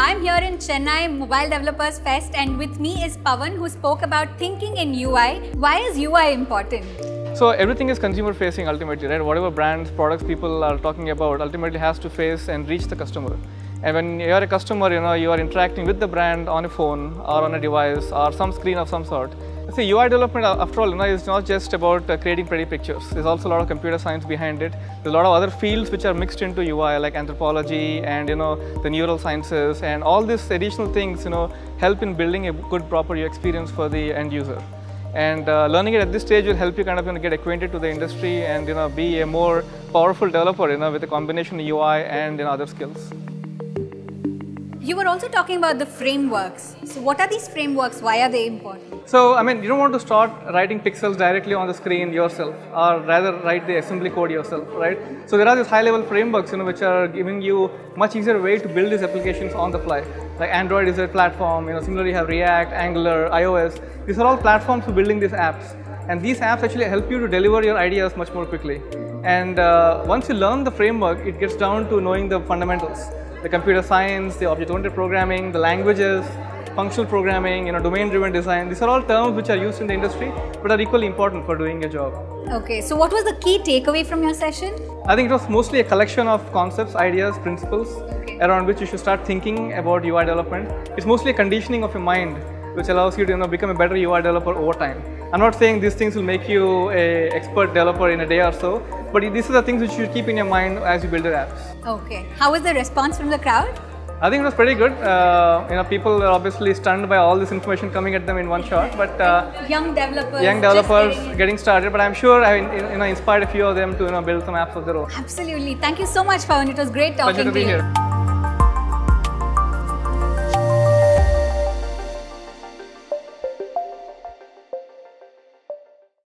I'm here in Chennai Mobile Developers Fest, and with me is Pavan, who spoke about thinking in UI. Why is UI important? So everything is consumer facing ultimately, right? Whatever brands, products people are talking about ultimately has to face and reach the customer. And when you're a customer, you are interacting with the brand on a phone or on a device or some screen of some sort. See, UI development, after all, is not just about creating pretty pictures. There's also a lot of computer science behind it. There's a lot of other fields which are mixed into UI, like anthropology and the neural sciences, and all these additional things, help in building a good, proper experience for the end user. And learning it at this stage will help you kind of get acquainted to the industry and be a more powerful developer, with a combination of UI and other skills. You were also talking about the frameworks. So what are these frameworks? Why are they important? So, you don't want to start writing pixels directly on the screen yourself, or rather write the assembly code yourself, right? So there are these high-level frameworks, which are giving you much easier way to build these applications on the fly. Like Android is a platform, similarly you have React, Angular, iOS. These are all platforms for building these apps. And these apps actually help you to deliver your ideas much more quickly. And once you learn the framework, it gets down to knowing the fundamentals. The computer science, the object-oriented programming, the languages, functional programming, domain-driven design. These are all terms which are used in the industry, but are equally important for doing a job. Okay, so what was the key takeaway from your session? I think it was mostly a collection of concepts, ideas, principles, around which you should start thinking about UI development. It's mostly a conditioning of your mind, which allows you to become a better UI developer over time. I'm not saying these things will make you an expert developer in a day or so, but these are the things which you should keep in your mind as you build your apps. Okay. How was the response from the crowd? I think it was pretty good. People are obviously stunned by all this information coming at them in one shot. But young developers getting started. But I'm sure I inspired a few of them to build some apps of their own. Absolutely. Thank you so much, Pavan. It was great talking Pleasure to be here.